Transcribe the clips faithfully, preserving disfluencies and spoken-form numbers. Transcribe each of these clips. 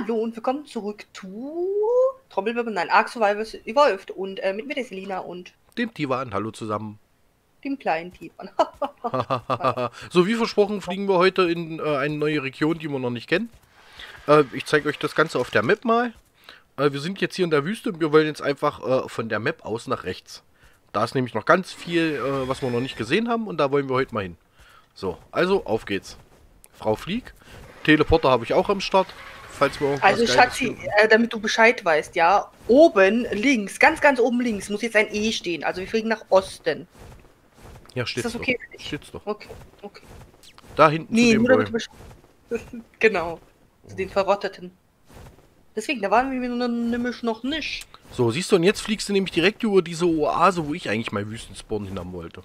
Hallo und willkommen zurück zu Trommelwirbel, nein, Ark Survivors Evolved und äh, mit mir der Selina und Dem Tivan, hallo zusammen. dem kleinen Tiefmann. So wie versprochen fliegen wir heute in äh, eine neue Region, die wir noch nicht kennen. Äh, ich zeige euch das Ganze auf der Map mal. Äh, wir sind jetzt hier in der Wüste und wir wollen jetzt einfach äh, von der Map aus nach rechts. Da ist nämlich noch ganz viel, äh, was wir noch nicht gesehen haben und da wollen wir heute mal hin. So, also auf geht's. Frau Flieg. Teleporter habe ich auch am Start. Falls wir irgendwas Also Geiles Schatzi, finden. äh, damit du Bescheid weißt, ja, oben links, ganz ganz oben links muss jetzt ein E stehen, also wir fliegen nach Osten. Ja, Ist steht's das okay doch. für dich? Steht's doch. Okay, okay. Da hinten Nee, zu dem nur damit du Bäumen. Bescheid. Genau, zu den Verrotteten. Deswegen, da waren wir nämlich noch nicht. So, siehst du, und jetzt fliegst du nämlich direkt über diese Oase, wo ich eigentlich mal Wüstenspawn hin haben wollte.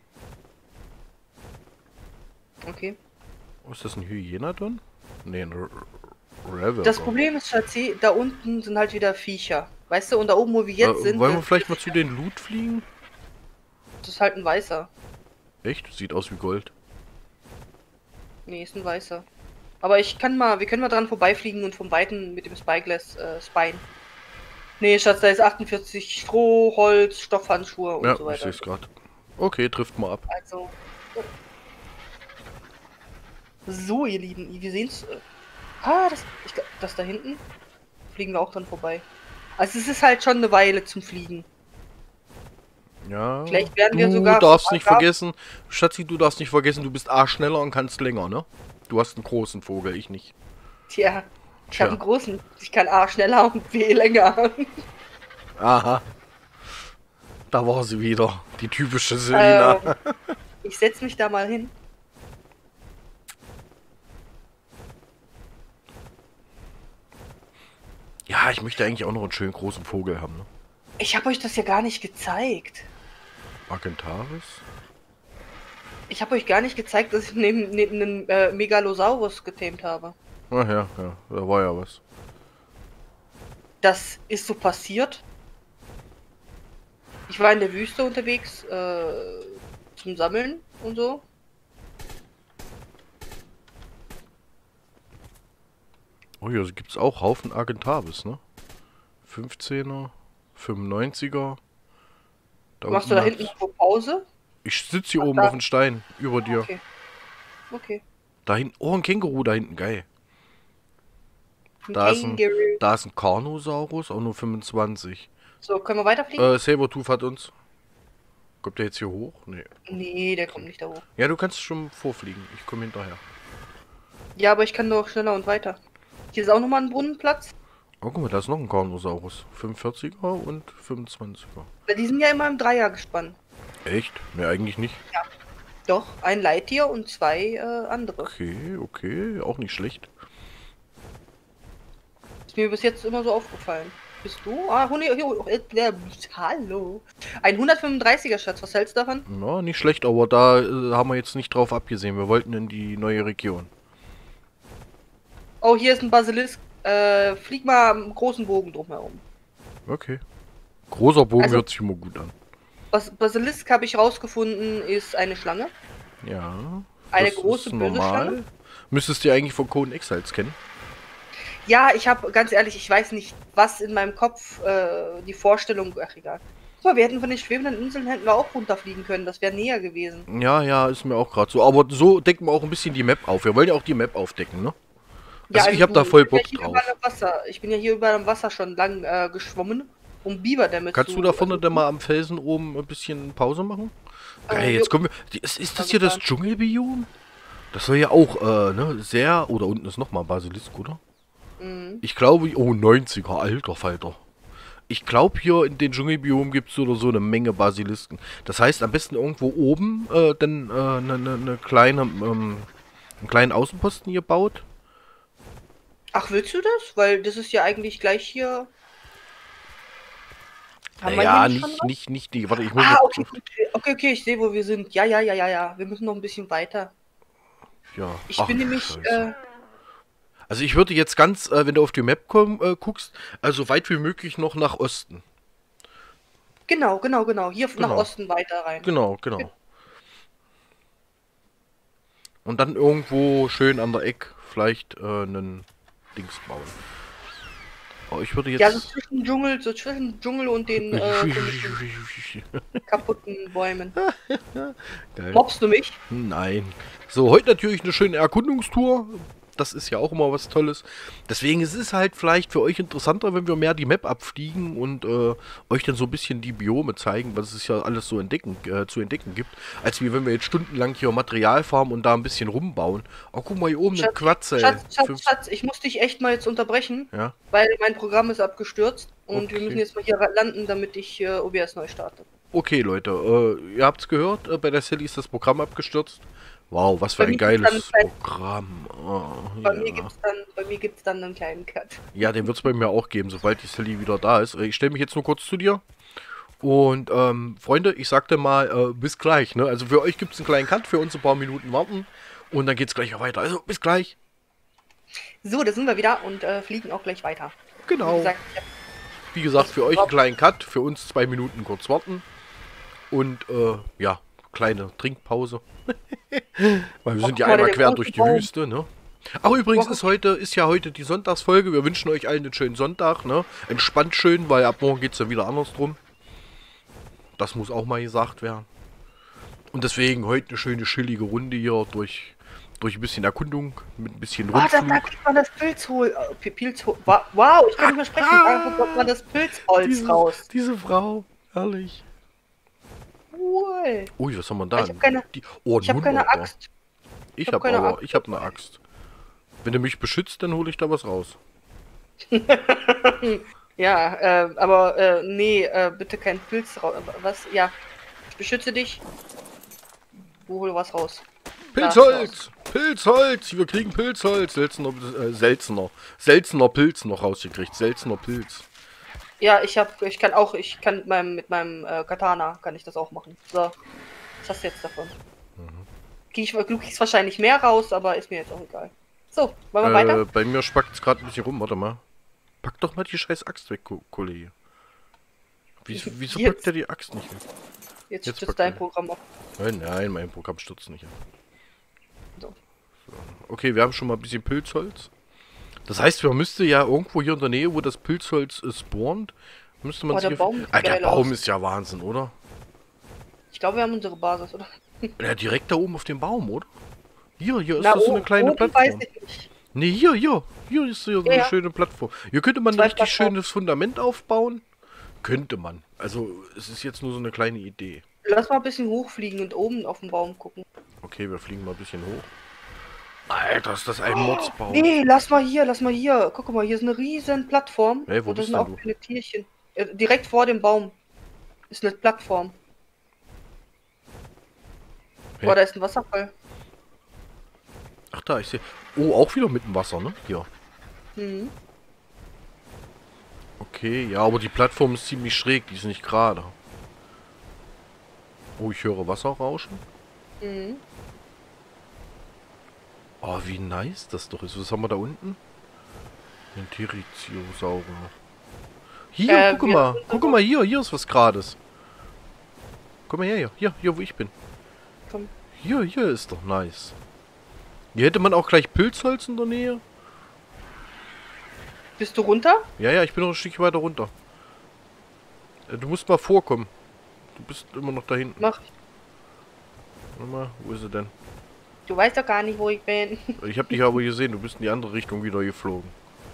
Okay. Oh, ist das ein Hyänodon? Nee, ein Revel. Das Problem ist, Schatzi, da unten sind halt wieder Viecher. Weißt du, und da oben, wo wir jetzt äh, sind, wollen wir das vielleicht mal zu den Loot fliegen? ist halt ein Weißer. Echt? Sieht aus wie Gold. Nee, ist ein Weißer. Aber ich kann mal, wir können mal dran vorbeifliegen und vom Weiten mit dem Spyglass äh, spyen. Nee, Schatz, da ist achtundvierzig Stroh, Holz, Stoffhandschuhe und Ja, so ich weiter. sehe es gerade. Okay, trifft mal ab. Also. So, ihr Lieben, wir sehen's. Ah, das, ich, glaub, das da hinten fliegen wir auch dran vorbei. Also es ist halt schon eine Weile zum Fliegen. Ja. Vielleicht werden Du wir sogar darfst nicht Angaben- vergessen, Schatzi, du darfst nicht vergessen, du bist A schneller und kannst länger, ne? Du hast einen großen Vogel, ich nicht. Tja, ich Tja. habe einen großen. Ich kann A schneller und B länger. Aha. Da war sie wieder. Die typische Selina. Ähm, ich setze mich da mal hin. Ja, ich möchte eigentlich auch noch einen schönen großen Vogel haben, ne? Ich habe euch das ja gar nicht gezeigt. Argentaris? Ich habe euch gar nicht gezeigt, dass ich neben, neben einem äh, Megalosaurus getamed habe. Ach ja, ja, da war ja was. Das ist so passiert. Ich war in der Wüste unterwegs äh, zum Sammeln und so. Oh ja, gibt es auch Haufen Argentavis, ne? fünfzehner, fünfundneunziger. Da Machst du da hinten hat's- irgendwo Pause? Ich sitze hier oben da. auf dem Stein, über dir. Okay. Okay. Da hinten, oh, ein Känguru da hinten, geil. Ein Da ist ein, Känguru. da ist ein Carnosaurus, auch nur fünfundzwanzig. So, können wir weiterfliegen? Äh, Sabertooth hat uns. Kommt der jetzt hier hoch? Nee. Nee, der kommt nicht da hoch. Ja, du kannst schon vorfliegen. Ich komme hinterher. Ja, aber ich kann doch schneller und weiter. Hier ist auch nochmal ein Brunnenplatz. Oh, guck mal, da ist noch ein Carnosaurus. fünfundvierziger und fünfundzwanziger. Weil die sind ja immer im Dreier gespannt. Echt? Ne, eigentlich nicht. Doch, ein Leittier und zwei äh, andere. Okay, okay, auch nicht schlecht. Ist mir bis jetzt immer so aufgefallen. Bist du? Ah, hundert, äh, hallo. Ein hundertfünfunddreißiger Schatz, was hältst du davon? Ja, nicht schlecht, aber da äh, haben wir jetzt nicht drauf abgesehen. Wir wollten in die neue Region. Oh, hier ist ein Basilisk. Äh, flieg mal am großen Bogen drumherum. Okay. Großer Bogen Also- hört sich immer gut an. Bas Basilisk habe ich rausgefunden, ist eine Schlange. Ja. Eine das große, ist böse Schlange. Müsstest du eigentlich von Conan Exiles kennen. Ja, ich habe, ganz ehrlich, ich weiß nicht, was in meinem Kopf äh, die Vorstellung. Ach, egal. Guck mal, wir hätten von den schwebenden Inseln hätten wir auch runterfliegen können. Das wäre näher gewesen. Ja, ja, ist mir auch gerade so. Aber so decken wir auch ein bisschen die Map auf. Wir wollen ja auch die Map aufdecken, ne? Also ich hab da voll ich bin Bock ja hier drauf. überall am Wasser. Ich bin ja hier überall am Wasser schon lang äh, geschwommen, um Biberdämme Kannst zu... du da vorne denn mal am Felsen oben ein bisschen Pause machen? Geil, Äh, jetzt jo. kommen wir. die- Ist, ist das Also hier das dann- Dschungelbiom? Das soll ja auch, äh, ne, sehr. Oder unten ist nochmal Basilisk, oder? Mhm. Ich glaube, oh, neunziger, alter Falter. Ich glaube, hier in den Dschungelbiomen gibt es oder so eine Menge Basilisken. Das heißt, am besten irgendwo oben äh, dann eine äh, ne, ne ne kleine, ähm, einen kleinen Außenposten hier baut. Ach, willst du das? Weil das ist ja eigentlich gleich hier... Haben wir Ja, hier schon nicht, was? nicht, nicht die. Warte, ich muss Ah, jetzt- okay, gut. Okay, okay, ich sehe, wo wir sind. Ja, ja, ja, ja, ja. Wir müssen noch ein bisschen weiter. Ja. Ich Ach, bin nämlich... Scheiße. Äh, Also ich würde jetzt ganz, äh, wenn du auf die Map komm, äh, guckst, also weit wie möglich noch nach Osten. genau, genau, genau. Hier nach Genau. Osten weiter rein. Genau, genau. Und dann irgendwo schön an der Eck vielleicht äh, einen Dings bauen. Oh, ich würde jetzt... Ja, so zwischen Dschungel, so zwischen Dschungel und den äh, kaputten Bäumen. Geil. Mobst du mich? Nein. So, heute natürlich eine schöne Erkundungstour. Das ist ja auch immer was Tolles. Deswegen ist es halt vielleicht für euch interessanter, wenn wir mehr die Map abfliegen und äh, euch dann so ein bisschen die Biome zeigen, was es ja alles so entdecken, äh, zu entdecken gibt, als wie wenn wir jetzt stundenlang hier Material farmen und da ein bisschen rumbauen. Oh, guck mal hier oben eine Quatze. Schatz, Schatz, Fünf- Schatz, ich muss dich echt mal jetzt unterbrechen, Ja, weil mein Programm ist abgestürzt und Okay. wir müssen jetzt mal hier landen, damit ich äh, O B S neu starte. okay, Leute. Äh, ihr habt's gehört, äh, bei der Sally ist das Programm abgestürzt. Wow, was für Bei ein mir geiles gibt's dann- Programm. Oh, Bei ja. mir gibt's dann, bei mir gibt's dann einen kleinen Cut. Ja, den wird es bei mir auch geben, sobald die Sally wieder da ist. Ich stelle mich jetzt nur kurz zu dir. Und, ähm, Freunde, ich sagte mal, äh, bis gleich, ne? Also für euch gibt es einen kleinen Cut, für uns ein paar Minuten warten. Und dann geht's gleich weiter. Also, bis gleich. So, da sind wir wieder und äh, fliegen auch gleich weiter. Wie Genau. gesagt, ich hab- Wie gesagt, für euch einen kleinen Cut, für uns zwei Minuten kurz warten. Und, äh, ja, kleine Trinkpause. Weil wir sind ja Guck mal, einmal der quer große durch die Baum. Wüste, ne? Ach, übrigens Guck. ist heute, ist ja heute die Sonntagsfolge. Wir wünschen euch allen einen schönen Sonntag, ne? Entspannt schön, weil ab morgen geht's ja wieder andersrum. Das muss auch mal gesagt werden. Und deswegen heute eine schöne chillige Runde hier durch, durch ein bisschen Erkundung, mit ein bisschen Ah, da, da Rundflug. kriegt man das Pilzhol. Äh, Pi- Pilzhol. Wa- Wow, ich kann nicht mehr sprechen. Da bekommt man das Pilzholz Diese, raus. diese Frau, herrlich. Cool. Ui, was haben wir da? Ich hab keine- Die, oh, ein Ich habe keine Wunderbar. Axt. Ich hab habe keine aber, Axt. ich habe eine Axt. Wenn du mich beschützt, dann hole ich da was raus. Ja, äh, aber äh, nee, äh, bitte kein Pilz raus. Was? Ja, ich beschütze dich. Wo hol was raus? Pilzholz! Pilzholz! Wir kriegen Pilzholz! Seltener, äh, seltener. Seltener Pilz noch rausgekriegt. Seltener Pilz. Ja, ich hab, ich kann auch, ich kann mit meinem, mit meinem äh, Katana kann ich das auch machen. So, was hast du jetzt davon? Mhm. Krieg ich, du kriegst wahrscheinlich mehr raus, aber ist mir jetzt auch egal. So, wollen wir Äh, weiter? bei mir spackt es gerade ein bisschen rum. Warte mal. Pack doch mal die scheiß Axt weg, Ko Kollege. Wieso, wieso Jetzt. packt er die Axt nicht weg? Jetzt jetzt stützt packt dein er. Programm ab. Nein, nein, mein Programm stürzt nicht ab. So. Okay, wir haben schon mal ein bisschen Pilzholz. Das heißt, wir müsste ja irgendwo hier in der Nähe, wo das Pilzholz äh, spawnt, müsste man Oh, sich... der Baum sieht ah, der geil Baum aus. ist ja Wahnsinn, oder? Ich glaube, wir haben unsere Basis, oder? Ja, direkt da oben auf dem Baum, oder? Hier, hier ist Na, das so eine oben- kleine oben Plattform. weiß ich nicht. Nee, hier, hier. Hier ist so eine Ja, ja. schöne Plattform. Hier könnte man ein Zwei richtig Plattformen. schönes Fundament aufbauen. Könnte man. Also, es ist jetzt nur so eine kleine Idee. Lass mal ein bisschen hochfliegen und oben auf den Baum gucken. Okay, wir fliegen mal ein bisschen hoch. Alter, ist das ein Mordsbaum. Nee, lass mal hier, lass mal hier. Guck mal, hier ist eine riesen Plattform. Hey, wo und da bist sind denn auch du? viele Tierchen. Äh, direkt vor dem Baum ist eine Plattform. Hey. Oh, da ist ein Wasserfall. Ach da, ich sehe. Oh, auch wieder mit dem Wasser, ne? Hier. Mhm. Okay, ja, aber die Plattform ist ziemlich schräg, die ist nicht gerade. Oh, ich höre Wasser rauschen. Mhm. Oh, wie nice das doch ist. Was haben wir da unten? Ein Theriziosaurus. Hier, Äh, guck wir- mal. Guck mal, hier, hier ist was Grades. Guck mal her, hier, hier, hier, wo ich bin. Komm. Hier, hier ist doch nice. Hier hätte man auch gleich Pilzholz in der Nähe. Bist du runter? Ja, ja, ich bin noch ein Stück weiter runter. Äh, Du musst mal vorkommen. Du bist immer noch da hinten. Mach. Warte mal, wo ist sie denn? Du weißt doch gar nicht, wo ich bin. Ich habe dich aber gesehen, du bist in die andere Richtung wieder geflogen.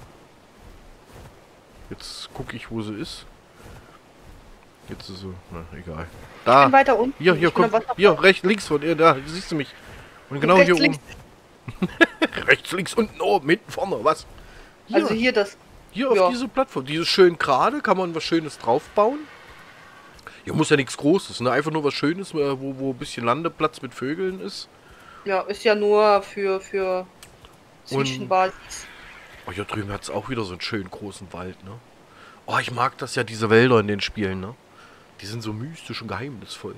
Jetzt gucke ich, wo sie ist. Jetzt ist sie, na, egal. Ich Da, bin weiter unten. hier, hier, Ich bin komm, am Wasserfall. hier, rechts, links von ihr, da, siehst du mich. Und genau Rechts, hier oben. links. Rechts, links, unten, oben, hinten, vorne, was? Hier, Also hier das. hier auf ja. diese Plattform, die ist schön gerade, kann man was Schönes draufbauen. Hier muss ja nichts Großes, ne? Einfach nur was Schönes, äh, wo, wo ein bisschen Landeplatz mit Vögeln ist. Ja, ist ja nur für, für Und- Zwischenbasis. Oh, hier drüben hat es auch wieder so einen schönen großen Wald, ne? Oh, ich mag das ja, diese Wälder in den Spielen, ne? Die sind so mystisch und geheimnisvoll.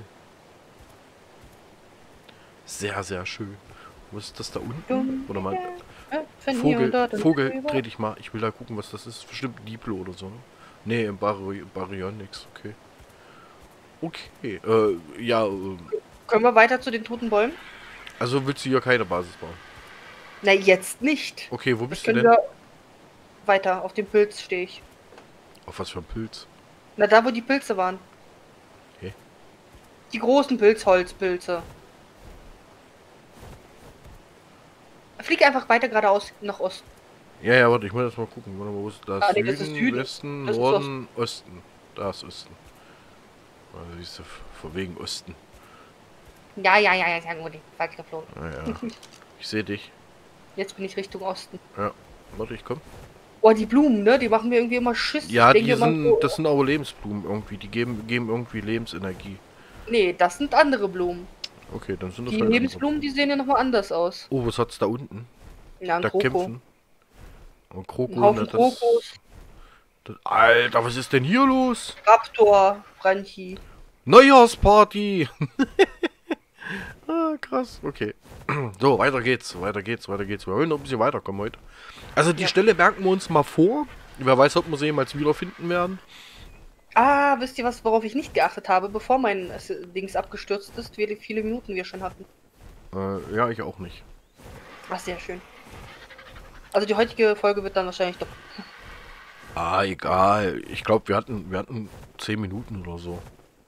Sehr, sehr schön. Was ist das da unten? Oder mal. Ja, von hier und Vogel, dort und Vogel, drüber. dreh dich mal. Ich will da gucken, was das ist. Bestimmt ein Diplo oder so, ne? Nee, im Bary Baryonyx, okay. Okay, äh, ja, äh, Können wir weiter zu den toten Bäumen? also willst du hier keine Basis bauen? Na, jetzt nicht. Okay, wo Das bist du können denn? wir. Weiter, auf dem Pilz stehe ich. Auf was für ein Pilz? Na, da wo die Pilze waren. Okay. Die großen Pilzholzpilze. Flieg einfach weiter geradeaus nach Osten. Ja, ja, warte, ich muss jetzt mal gucken. Warte mal, wo ist das? Ah, nee, Süden, das ist Süden. Westen, Das ist Norden, Osten. Da ist Osten. Also siehst du, von wegen Osten. Ja, ja, ja, ja, ja, gut, falsch geflogen. Naja, ich sehe dich. Jetzt bin ich Richtung Osten. Ja, warte, ich komm. Oh, die Blumen, ne? Die machen mir irgendwie immer Schiss. Ja, ich die denke immer sind, so, das sind aber Lebensblumen irgendwie. Die geben, geben irgendwie Lebensenergie. nee, das sind andere Blumen. Okay, dann sind das Die halt Lebensblumen, die sehen ja nochmal anders aus. Oh, was hat's da unten? Ja, ein Da Kroko. kämpfen. Und Kroko, Ein Haufen ne, das, Krokos, das, Alter, was ist denn hier los? Raptor, Franchi. Neujahrsparty! Ah, krass, okay. So, weiter geht's, weiter geht's, weiter geht's. Wir wollen noch ein bisschen weiterkommen heute. Also die Ja. Stelle merken wir uns mal vor. Wer weiß, ob wir sie jemals wiederfinden werden. Ah, wisst ihr was, worauf ich nicht geachtet habe, bevor mein äh, Dings abgestürzt ist, wie viele Minuten wir schon hatten? Äh, ja, ich auch nicht. Ach, sehr schön. Also die heutige Folge wird dann wahrscheinlich doch... Ah, egal. Ich glaube, wir hatten, wir hatten zehn Minuten oder so.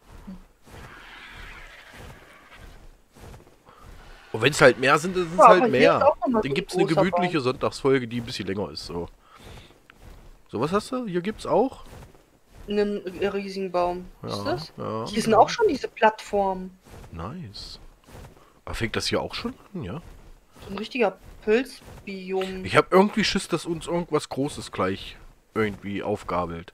Und wenn es halt mehr sind, dann sind es Ja, aber halt hier ist mehr. auch noch mal so Dann ein gibt es eine großer gemütliche Sonntagsfolge, die ein bisschen länger ist. So, so was hast du? Hier gibt's auch? einen riesigen Baum. Ja, Ist das? ja, Hier sind ja. auch schon diese Plattformen. Nice. Aber fängt das hier auch schon an, ja? So ein richtiger Pilzbiom. Ich habe irgendwie Schiss, dass uns irgendwas Großes gleich irgendwie aufgabelt.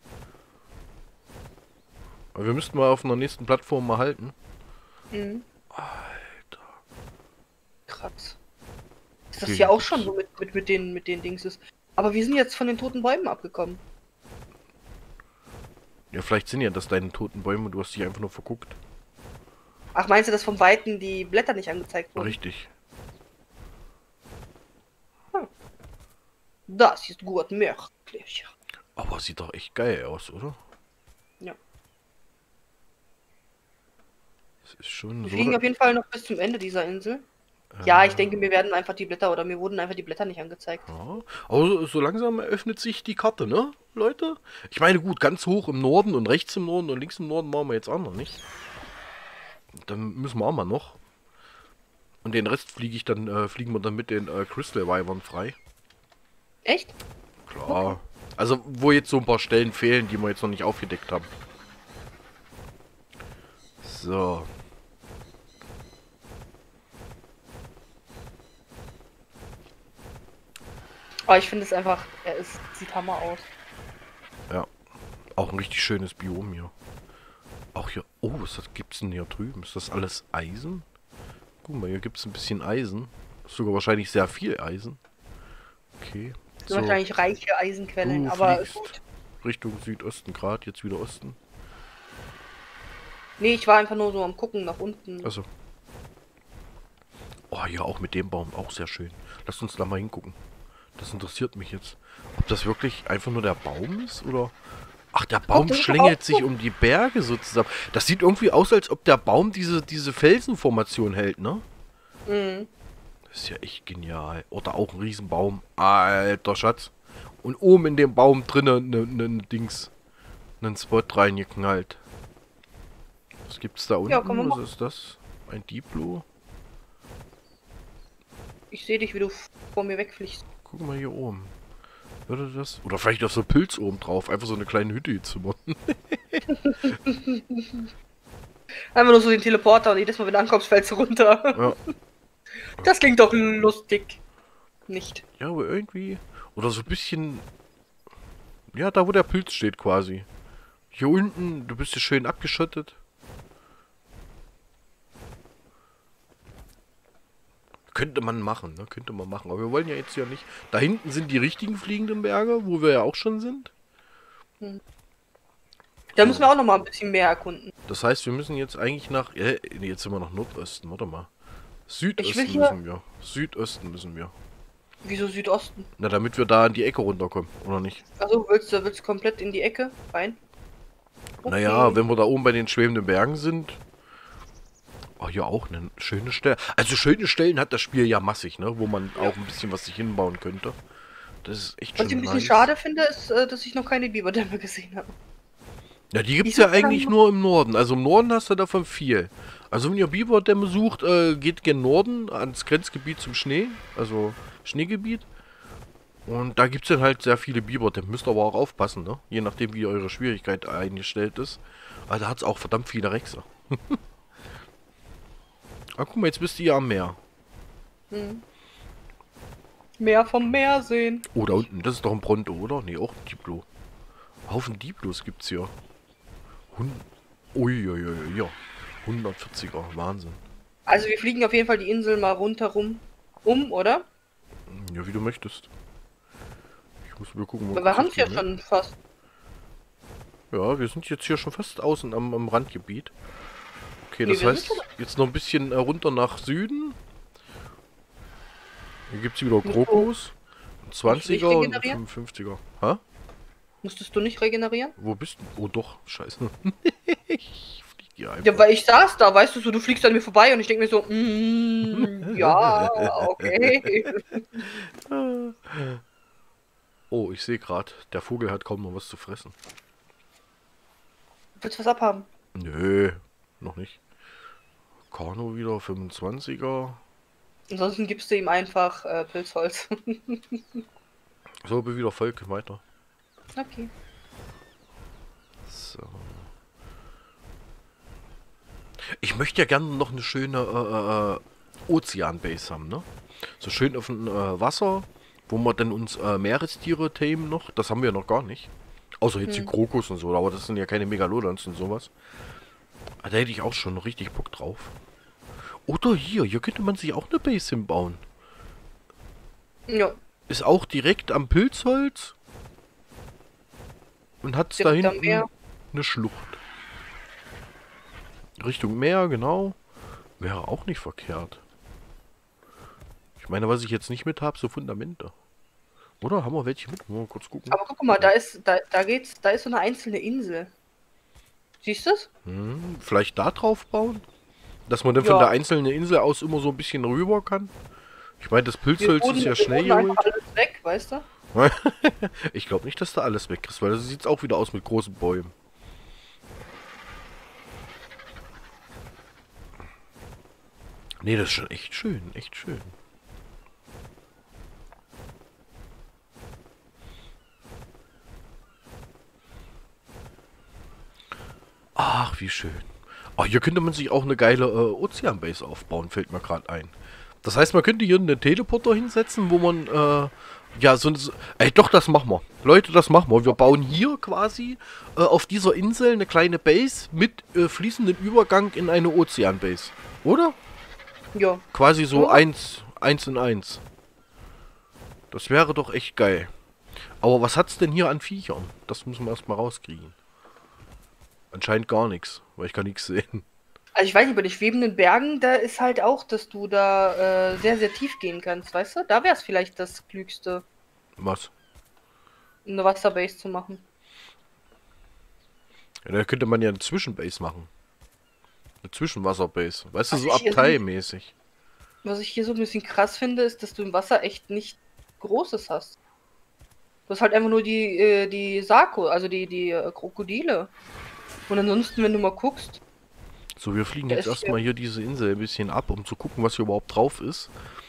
Aber wir müssten mal auf einer nächsten Plattform mal halten. Mhm. Alter. Krass. Ist das Okay, hier auch gibt's- schon so mit, mit, mit den mit den Dingses? Aber wir sind jetzt von den toten Bäumen abgekommen. Ja, vielleicht sind ja das deine toten Bäume und du hast dich einfach nur verguckt. Ach, meinst du, dass vom Weiten die Blätter nicht angezeigt wurden? Richtig. Das ist gut möglich. Aber sieht doch echt geil aus, oder? Ja. Das ist schon Wir so. fliegen auf jeden Fall noch bis zum Ende dieser Insel. Ja, ich denke, mir werden einfach die Blätter oder mir wurden einfach die Blätter nicht angezeigt. Ja, aber so, so langsam öffnet sich die Karte, ne, Leute? Ich meine, gut, ganz hoch im Norden und rechts im Norden und links im Norden machen wir jetzt auch noch nicht. Dann müssen wir auch mal noch. Und den Rest fliege ich dann, äh, fliegen wir dann mit den äh, Crystal Wyvern frei. Echt? Klar. Also, wo jetzt so ein paar Stellen fehlen, die wir jetzt noch nicht aufgedeckt haben. So. Aber ich finde es einfach, ja, es sieht hammer aus. Ja. Auch ein richtig schönes Biom hier. Auch hier. Oh, was gibt's denn hier drüben? Ist das alles Eisen? Guck mal, hier gibt es ein bisschen Eisen. Sogar wahrscheinlich sehr viel Eisen. Okay. Das sind wahrscheinlich reiche Eisenquellen, Du aber fliegst gut. Richtung Südosten gerade, jetzt wieder Osten. Nee, ich war einfach nur so am Gucken nach unten. Also. Oh, hier auch mit dem Baum, auch sehr schön. Lass uns da mal hingucken. Das interessiert mich jetzt. Ob das wirklich einfach nur der Baum ist, oder... Ach, der Baum das ist schlängelt auch sich so. um die Berge so zusammen. Das sieht irgendwie aus, als ob der Baum diese, diese Felsenformation hält, ne? Mhm. Das ist ja echt genial. Oder auch ein Riesenbaum. Alter Schatz. Und oben in dem Baum drinnen ne, ne, ne Dings. Einen Spot reingeknallt. Was gibt's da unten? Ja, kann man Was machen. ist das? Ein Diplo? Ich sehe dich, wie du vor mir wegfliegst. Guck mal hier oben. Würde das? Oder vielleicht auf so Pilz oben drauf. Einfach so eine kleine Hütte zu machen. Einfach nur so den Teleporter und jedes Mal, wenn du ankommst, fällst du runter. Ja. Das klingt doch lustig. Nicht. Ja, aber irgendwie. Oder so ein bisschen. Ja, da wo der Pilz steht quasi. Hier unten, du bist ja schön abgeschottet. Könnte man machen, ne? Könnte man machen. Aber wir wollen ja jetzt ja nicht. Da hinten sind die richtigen fliegenden Berge, wo wir ja auch schon sind. Da müssen wir auch noch mal ein bisschen mehr erkunden. Das heißt, wir müssen jetzt eigentlich nach. Äh, nee, jetzt sind wir nach Nordosten, warte mal. Südosten Ich will hier- müssen wir. Südosten müssen wir. Wieso Südosten? Na, damit wir da in die Ecke runterkommen, oder nicht? Also willst du willst du komplett in die Ecke rein? Okay. Naja, wenn wir da oben bei den schwebenden Bergen sind. Oh, hier auch eine schöne Stelle. Also schöne Stellen hat das Spiel ja massig, ne? Wo man Ja. auch ein bisschen was sich hinbauen könnte. Das ist echt Was ich schon ein bisschen nice. schade finde, ist, äh, dass ich noch keine Biberdämme gesehen habe. Ja, die gibt's Wieso ja kann eigentlich man- nur im Norden. Also im Norden hast du davon viel. Also wenn ihr Biberdämme sucht, äh, geht gen Norden ans Grenzgebiet zum Schnee. Also Schneegebiet. Und da gibt's dann halt sehr viele Biberdämme. Müsst aber auch aufpassen, ne? Je nachdem wie eure Schwierigkeit eingestellt ist. Aber da hat's auch verdammt viele Rechse. Ah, guck mal, jetzt bist du ja am Meer. Hm. Mehr vom Meer sehen. Oh, da unten, das ist doch ein Pronto, oder? Nee, auch ein Diplo. Haufen Diplos gibt's hier. Uiuiui, ja. hundertvierziger, Wahnsinn. Also wir fliegen auf jeden Fall die Insel mal rundherum um, oder? Ja, wie du möchtest. Ich muss mal gucken, wo Weil wir haben es ja schon fast. Ja, wir sind jetzt hier schon fast außen am, am Randgebiet. Okay, Nee, das wir sind heißt, schon- jetzt noch ein bisschen äh, runter nach Süden. Hier gibt es wieder Musst du- Krokus. Ein zwanziger und ein regenerieren? fünfundfünfziger. Hä? Musstest du nicht regenerieren? Wo bist du? Oh doch, scheiße. Ich flieg hier einfach. Ja, weil ich saß da, weißt du, so, du fliegst an mir vorbei und ich denke mir so, mm, ja, okay. Oh, ich sehe gerade, der Vogel hat kaum noch was zu fressen. Willst du was abhaben? Nö, noch nicht. Kano wieder, fünfundzwanziger. Ansonsten gibst du ihm einfach äh, Pilzholz. So, bin wieder Volk, weiter. Okay. So. Ich möchte ja gerne noch eine schöne äh, äh, Ozeanbase haben, ne? So schön auf dem äh, Wasser, wo wir dann uns äh, Meerestiere tamen noch. Das haben wir noch gar nicht. Außer jetzt Hm. die Krokus und so, aber das sind ja keine Megalodons und sowas. Aber da hätte ich auch schon richtig Bock drauf. Oder hier, hier könnte man sich auch eine Base hinbauen. Ja, Ist auch direkt am Pilzholz. Und hat da direkt am hinten Meer. eine Schlucht. Richtung Meer, genau. Wäre auch nicht verkehrt. Ich meine, was ich jetzt nicht mit habe, so Fundamente. Oder haben wir welche mit? Mal kurz gucken. Aber guck mal, da ist, da, da geht's, da ist so eine einzelne Insel. Siehst du's? Hm, vielleicht da drauf bauen? Dass man dann Ja. von der einzelnen Insel aus immer so ein bisschen rüber kann? Ich meine, das Pilzholz ist ja wir schnell wurden einfach geholt. alles weg, weißt du? Ich glaube nicht, dass da alles weg ist, weil das sieht auch wieder aus mit großen Bäumen. Nee, das ist schon echt schön, echt schön. Ach, wie schön. Oh, hier könnte man sich auch eine geile äh, Ozeanbase aufbauen, fällt mir gerade ein. Das heißt, man könnte hier einen Teleporter hinsetzen, wo man, äh, ja, so ein... So, ey, doch, das machen wir. Leute, das machen wir. Wir bauen hier quasi äh, auf dieser Insel eine kleine Base mit äh, fließendem Übergang in eine Ozeanbase. Oder? Ja. Quasi so Ja. eins, eins in eins. Das wäre doch echt geil. Aber was hat's denn hier an Viechern? Das müssen wir erstmal rauskriegen. Anscheinend gar nichts, weil ich kann nichts sehen. Also ich weiß nicht, bei den schwebenden Bergen, da ist halt auch, dass du da äh, sehr, sehr tief gehen kannst, weißt du? Da wäre es vielleicht das Klügste, Was? eine Wasserbase zu machen. Ja, da könnte man ja eine Zwischenbase machen. Eine Zwischenwasserbase. Weißt du, Was so ich hier abteilmäßig. Was ich hier so ein bisschen krass finde, ist, dass du im Wasser echt nicht Großes hast. Du hast halt einfach nur die, äh, die Sako, also die, die äh, Krokodile. Und ansonsten, wenn du mal guckst, So, wir fliegen Da jetzt ist erstmal hier diese Insel ein bisschen ab, um zu gucken, was hier überhaupt drauf ist.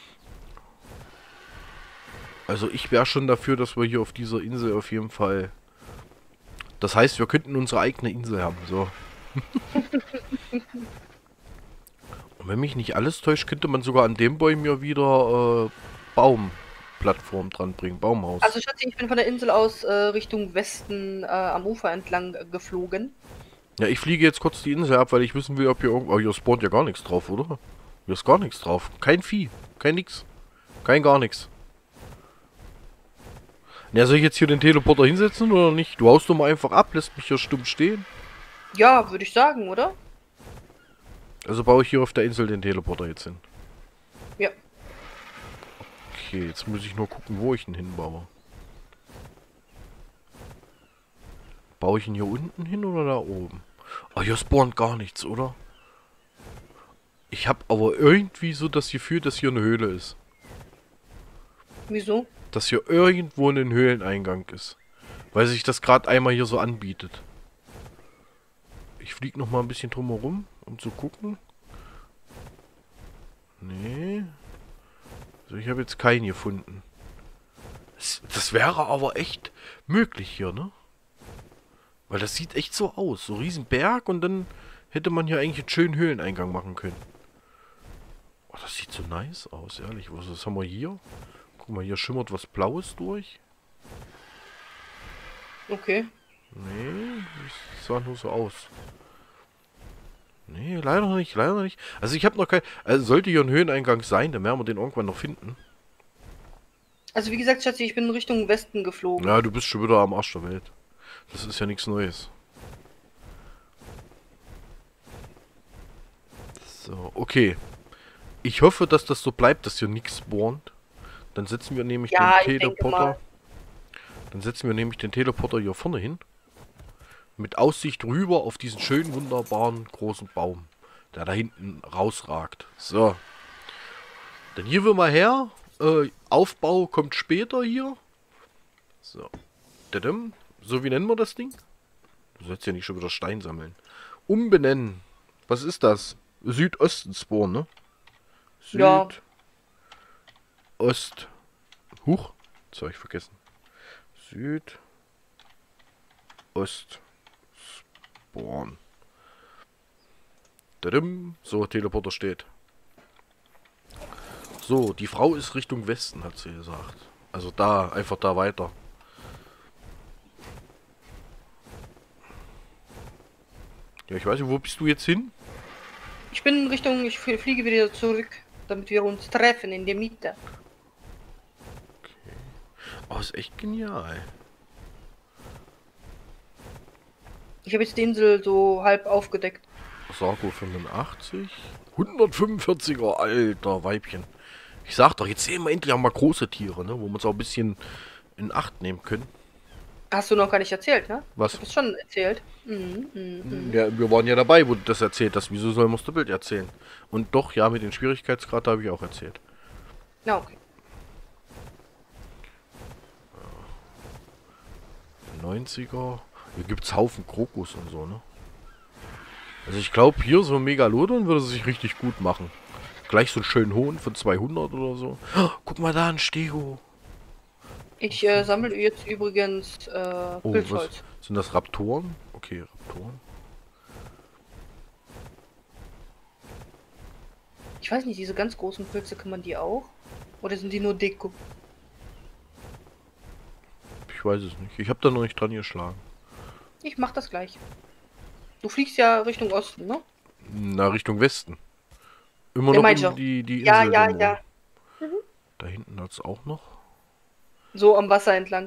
Also ich wäre schon dafür, dass wir hier auf dieser Insel auf jeden Fall... Das heißt, wir könnten unsere eigene Insel haben, so. Und wenn mich nicht alles täuscht, könnte man sogar an dem Bäumen ja wieder äh, Baumplattform dran bringen, Baumhaus. also Schatzi, ich bin von der Insel aus äh, Richtung Westen äh, am Ufer entlang äh, geflogen. Ja, ich fliege jetzt kurz die Insel ab, weil ich wissen will, ob hier irgendwo... Oh, hier spawnt ja gar nichts drauf, oder? Hier ist gar nichts drauf. Kein Vieh. Kein nix. Kein gar nichts. Ja, soll ich jetzt hier den Teleporter hinsetzen oder nicht? Du haust doch mal einfach ab, lässt mich hier stumm stehen. Ja, würde ich sagen, oder? Also baue ich hier auf der Insel den Teleporter jetzt hin. Ja. Okay, jetzt muss ich nur gucken, wo ich ihn hinbaue. Baue ich ihn hier unten hin oder da oben? Oh, hier spawnt gar nichts, oder? Ich habe aber irgendwie so das Gefühl, dass hier eine Höhle ist. Wieso? dass hier irgendwo ein Höhleneingang ist. Weil sich das gerade einmal hier so anbietet. Ich fliege noch mal ein bisschen drumherum, um zu gucken. Nee. Also ich habe jetzt keinen gefunden. Das, das wäre aber echt möglich hier, ne? Weil das sieht echt so aus. So riesen Berg und dann hätte man hier eigentlich einen schönen Höhleneingang machen können. Oh, das sieht so nice aus, ehrlich. Was, was haben wir hier? Guck mal, hier schimmert was Blaues durch. Okay. Nee, das sah nur so aus. Nee, leider nicht, leider nicht. Also ich habe noch kein... Also sollte hier ein Höheneingang sein, dann werden wir den irgendwann noch finden. Also wie gesagt, Schatzi, ich bin Richtung Westen geflogen. Ja, du bist schon wieder am Arsch der Welt. Das ist ja nichts Neues. So, okay. Ich hoffe, dass das so bleibt, dass hier nichts spawnt. Dann setzen wir nämlich Ja, den ich denke Teleporter... mal. Dann setzen wir nämlich den Teleporter hier vorne hin. Mit Aussicht rüber auf diesen schönen, wunderbaren, großen Baum, der da hinten rausragt. So. Dann hier wir mal her. Äh, Aufbau kommt später hier. So. Tadam. So, wie nennen wir das Ding? Du sollst ja nicht schon wieder Stein sammeln. Umbenennen. Was ist das? Südosten Spawn, ne? Süd. Ja. Ost. Huch. Das habe ich vergessen. Süd. Ost. Spawn. Tadam. So, Teleporter steht. So, die Frau ist Richtung Westen, hat sie gesagt. Also da, einfach da weiter. Ja, ich weiß nicht, wo bist du jetzt hin? Ich bin in Richtung, ich fl- fliege wieder zurück, damit wir uns treffen in der Mitte. Oh, ist echt genial. Ich habe jetzt die Insel so halb aufgedeckt. Sarko fünfundachtzig. hundertfünfundvierziger, alter Weibchen. Ich sag doch, jetzt sehen wir endlich auch mal große Tiere, ne? Wo wir uns auch ein bisschen in Acht nehmen können. Hast du noch gar nicht erzählt, ne? Was? Du hast schon erzählt. Mhm, mhm, mhm. Ja, wir waren ja dabei, wo du das erzählt hast. Wieso soll musst du Bild erzählen? Und doch, ja, mit dem Schwierigkeitsgrad habe ich auch erzählt. Ja, okay. neunziger. Hier gibt's Haufen Krokus und so, ne? Also ich glaube, hier so ein Megalodon würde sich richtig gut machen. Gleich so einen schönen hohen von zweihundert oder so. Oh, guck mal da, ein Stego. Ich äh, sammle jetzt übrigens äh, Oh, Pilzholz. was sind das Raptoren? Okay, Raptoren. Ich weiß nicht, diese ganz großen Pilze, kann man die auch? Oder sind die nur Deko? Ich weiß es nicht. Ich habe da noch nicht dran geschlagen. Ich mach das gleich. Du fliegst ja Richtung Osten, ne? Na, Richtung Westen. Immer Ja, noch mein ich um auch. die, die Ja, Insel ja, drumherum. ja. Da hinten hat es auch noch. So am Wasser entlang.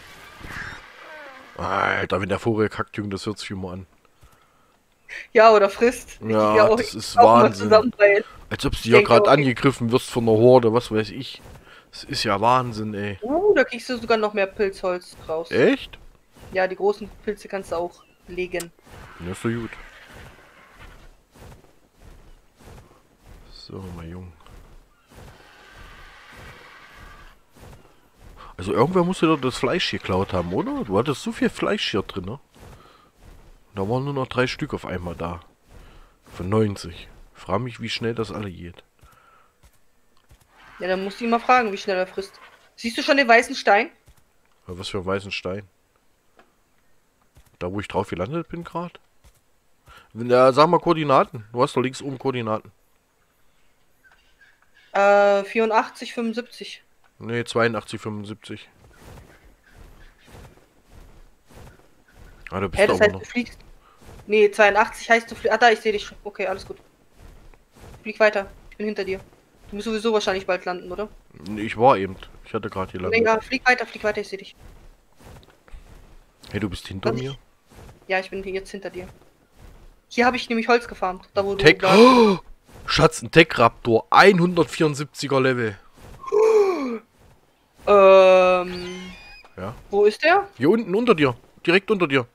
Alter, wenn der Vogel kackt, Junge, das hört sich immer an. Ja, oder frisst. Ich Ja, will auch- das ist auch mal Wahnsinn. zusammenbeilen. Als ob du Ich ja denke, gerade okay. angegriffen wirst von einer Horde, was weiß ich. Das ist ja Wahnsinn, ey. Uh, da kriegst du sogar noch mehr Pilzholz raus. Echt? Ja, die großen Pilze kannst du auch legen. Ja, ist so gut. So, mein Junge. Also irgendwer muss ja doch das Fleisch geklaut haben, oder? Du hattest so viel Fleisch hier drin, ne? Da waren nur noch drei Stück auf einmal da. Von neunzig. Frag mich, wie schnell das alle geht. Ja, dann musst du ihn mal fragen, wie schnell er frisst. Siehst du schon den weißen Stein? Aber was für ein weißen Stein. Da, wo ich drauf gelandet bin gerade? Ja, sag mal Koordinaten. Du hast da links oben Koordinaten. Äh, vierundachtzig, fünfundsiebzig. Ne, zweiundachtzig, fünfundsiebzig. Ah, da bist Hä, du das aber heißt, noch. du fliegst. Nee, zweiundachtzig heißt du fliegst. Ah, da, ich sehe dich schon. Okay, alles gut. Flieg weiter. Ich bin hinter dir. Du musst sowieso wahrscheinlich bald landen, oder? Nee, ich war eben. Ich hatte gerade gelandet. Nee, ja, flieg weiter, flieg weiter, ich sehe dich. Hey, du bist hinter Was mir? ich- Ja, ich bin hier jetzt hinter dir. Hier habe ich nämlich Holz gefarmt. Da wo Tech. du. Da Oh! Schatz, ein Tech-Raptor. hundertvierundsiebziger Level. Ähm. Ja. Wo ist der? Hier unten unter dir. Direkt unter dir.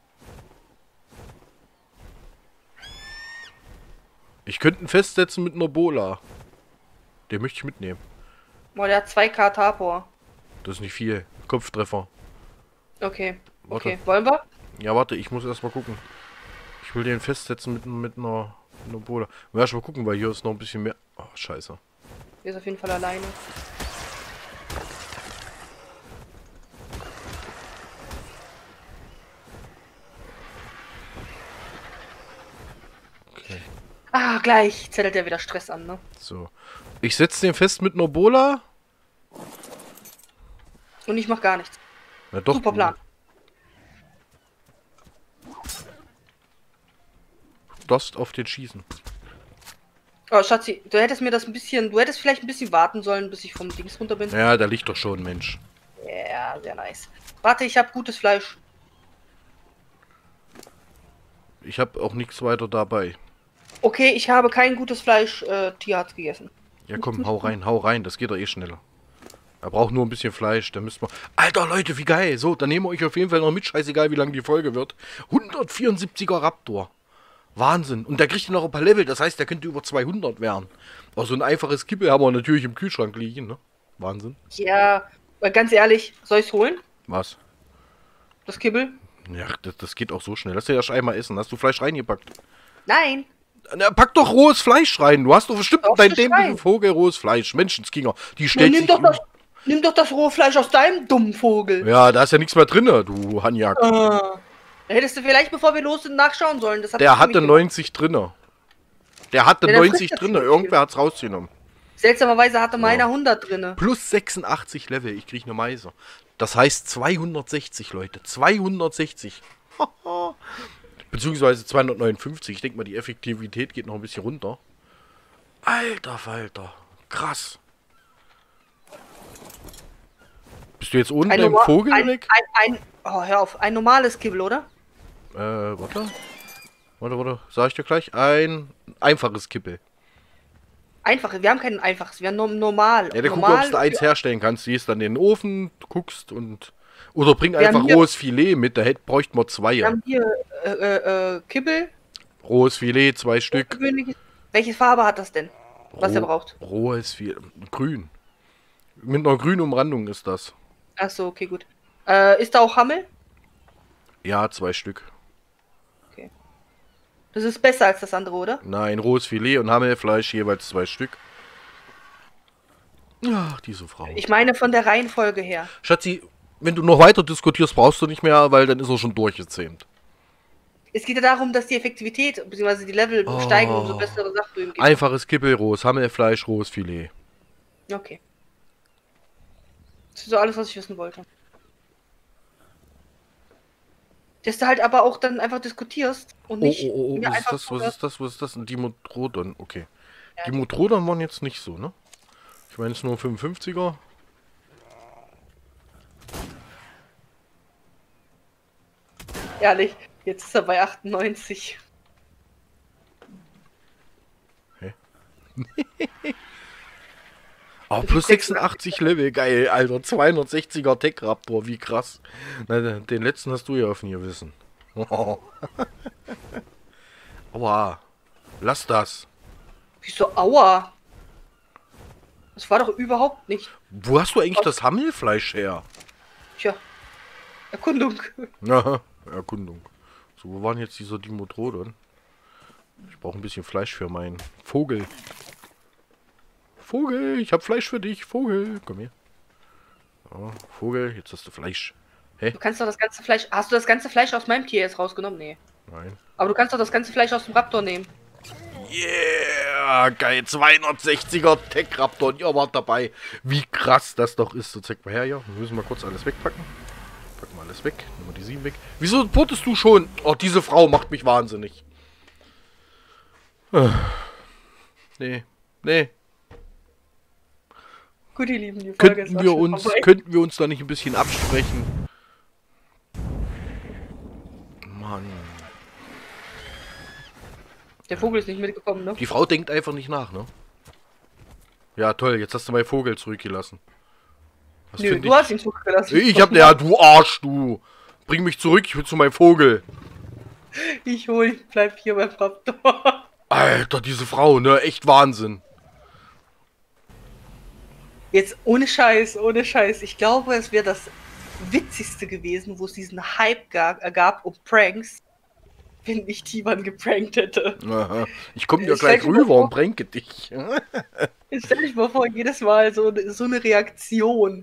Ich könnte ihn festsetzen mit einer Bola. Den möchte ich mitnehmen. Boah, der hat zwei K Tapor. Das ist nicht viel. Kopftreffer. Okay. Warte. Okay. Wollen wir? Ja, warte, ich muss erstmal gucken. Ich will den festsetzen mit, mit einer, einer Bohle. Wir erst mal gucken, weil hier ist noch ein bisschen mehr. Oh, scheiße. Der ist auf jeden Fall alleine. Okay. Ah, gleich zettelt er wieder Stress an, ne? So. Ich setze den fest mit einer Bola. Und ich mach gar nichts. Na doch. Super Plan. Du darfst auf den schießen. Oh, Schatzi, du hättest mir das ein bisschen, du hättest vielleicht ein bisschen warten sollen, bis ich vom Dings runter bin. Ja, da liegt doch schon, Mensch. Ja, sehr nice. Warte, ich habe gutes Fleisch. Ich habe auch nichts weiter dabei. Okay, ich habe kein gutes Fleisch äh, Tierarzt gegessen. Ja komm, hau rein, hau rein, das geht doch eh schneller. Er braucht nur ein bisschen Fleisch, da müsst wir... Alter Leute, wie geil! So, dann nehmen wir euch auf jeden Fall noch mit, scheißegal wie lang die Folge wird. hundertvierundsiebziger Raptor. Wahnsinn. Und der kriegt ja noch ein paar Level, das heißt, der könnte über zweihundert werden. Aber so ein einfaches Kippel haben wir natürlich im Kühlschrank liegen, ne? Wahnsinn. Ja, weil ganz ehrlich, soll ich's holen? Was? Das Kibbel? Ja, das, das geht auch so schnell. Lass dir das einmal essen. Hast du Fleisch reingepackt? Nein. Na, pack doch rohes Fleisch rein. Du hast doch bestimmt Doch, dein das dämlichen rein. Vogel rohes Fleisch. Menschenskinger. Die Na, stellt nimm, sich... doch das, nimm doch das rohe Fleisch aus deinem dummen Vogel. Ja, da ist ja nichts mehr drin, du Hanjak. Ah. Da hättest du vielleicht, bevor wir los sind, nachschauen sollen. Das hat Der ich hatte nämlich gemacht. neunzig drinne. Der hatte Ja, dann neunzig frisst das drinne. nicht Irgendwer hat's rausgenommen. Seltsamerweise hatte meiner hundert drinne. Plus sechsundachtzig Level. Ich krieg eine Meise. Das heißt zweihundertsechzig, Leute. zweihundertsechzig. Beziehungsweise zweihundertneunundfünfzig. Ich denke mal, die Effektivität geht noch ein bisschen runter. Alter Falter. Krass. Bist du jetzt ohne Ein, deinem norma- Vogel ein, weg? ein, ein, oh, hör auf, ein normales Kibbel, oder? Äh, warte. Warte, warte. Sag ich dir gleich. Ein einfaches Kippel. Einfache, wir haben kein einfaches, wir haben nur normal. Ja, der guck, normal ob du eins herstellen kannst. Du gehst dann in den Ofen, guckst und... Oder bring Wir einfach haben hier- rohes Filet mit. Da hätt, bräuchte man zwei. Wir haben hier äh, äh, äh, Kibbel. Rohes Filet, zwei Stück. Gewöhnliches. Welche Farbe hat das denn? Was er Roh- braucht? Rohes Filet. Grün. Mit einer grünen Umrandung ist das. Achso, okay, gut. Äh, ist da auch Hammel? Ja, zwei Stück. Das ist besser als das andere, oder? Nein, rohes Filet und Hammelfleisch jeweils zwei Stück. Ach, diese Frau. Ich meine von der Reihenfolge her. Schatzi, wenn du noch weiter diskutierst, brauchst du nicht mehr, weil dann ist er schon durchgezähmt. Es geht ja darum, dass die Effektivität bzw. die Level Oh. steigen, umso bessere Sachen du ihm gibst. Einfaches Kippel, rohes Hammelfleisch, rohes Filet. Okay. Das ist so alles, was ich wissen wollte. Dass du halt aber auch dann einfach diskutierst und Oh, nicht oh, oh, oh, mir was ist einfach das? Was zuhörst. ist das? Was ist das? Ein Dimotrodon, okay. Ja, Dimotrodon waren jetzt nicht so, ne? Ich meine, es ist nur fünfundfünfziger. Ehrlich, jetzt ist er bei achtundneunzig. Oh, plus sechsundachtzig Level, geil, Alter. zweihundertsechziger Tech Raptor, wie krass. Na, den letzten hast du ja auf mir wissen. Aua. Lass das. Wieso aua? Das war doch überhaupt nicht. Wo hast du eigentlich das Hammelfleisch her? Tja. Erkundung. Aha, Erkundung. So, wo waren jetzt dieser Dimotrodon? Ich brauche ein bisschen Fleisch für meinen Vogel. Vogel, ich habe Fleisch für dich. Vogel, komm her. So, Vogel, jetzt hast du Fleisch. Hä? Du kannst doch das ganze Fleisch. Hast du das ganze Fleisch aus meinem Tier jetzt rausgenommen? Nee. Nein. Aber du kannst doch das ganze Fleisch aus dem Raptor nehmen. Yeah, geil, zweihundertsechziger Tech Raptor, ihr wart dabei. Wie krass das doch ist. So, zeig mal her, ja. Wir müssen mal kurz alles wegpacken. Packen wir alles weg. Nehmen wir die sieben weg. Wieso portest du schon? Oh, diese Frau macht mich wahnsinnig. Ah. Nee, nee. Gut, ihr Lieben, die Folge ist Könnten auch wir schon uns, vorbei. könnten wir uns da nicht ein bisschen absprechen? Mann. Der Vogel ist nicht mitgekommen, ne? Die Frau denkt einfach nicht nach, ne? Ja, toll, jetzt hast du meinen Vogel zurückgelassen. Das Nö, find du hast ihn zurückgelassen. Ich hab, ja, du Arsch, du. Bring mich zurück, ich will zu meinem Vogel. Ich hol ihn, bleib hier beim Raptor. Alter, diese Frau, ne? Echt Wahnsinn. Jetzt ohne Scheiß, ohne Scheiß. Ich glaube, es wäre das Witzigste gewesen, wo es diesen Hype gab, äh, gab um Pranks, wenn ich Tiban geprankt hätte. Aha. Ich komme ja Ich stell gleich dir mal rüber und vor, pranke dich. jetzt stell dich mal vor, jedes Mal so, so eine Reaktion.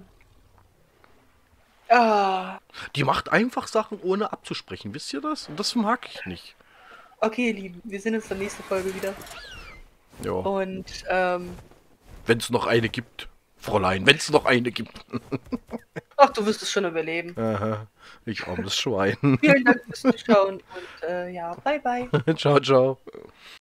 Ah, Die macht einfach Sachen ohne abzusprechen. Wisst ihr das? Und das mag ich nicht. okay, ihr Lieben, wir sehen uns in der nächsten Folge wieder. Ja. Und, ähm, Wenn es noch eine gibt. Fräulein, wenn es noch eine gibt. ach, du wirst es schon überleben. Aha. Ich armes Schwein. Vielen Dank fürs Zuschauen und, äh, ja, bye bye. Ciao, ciao.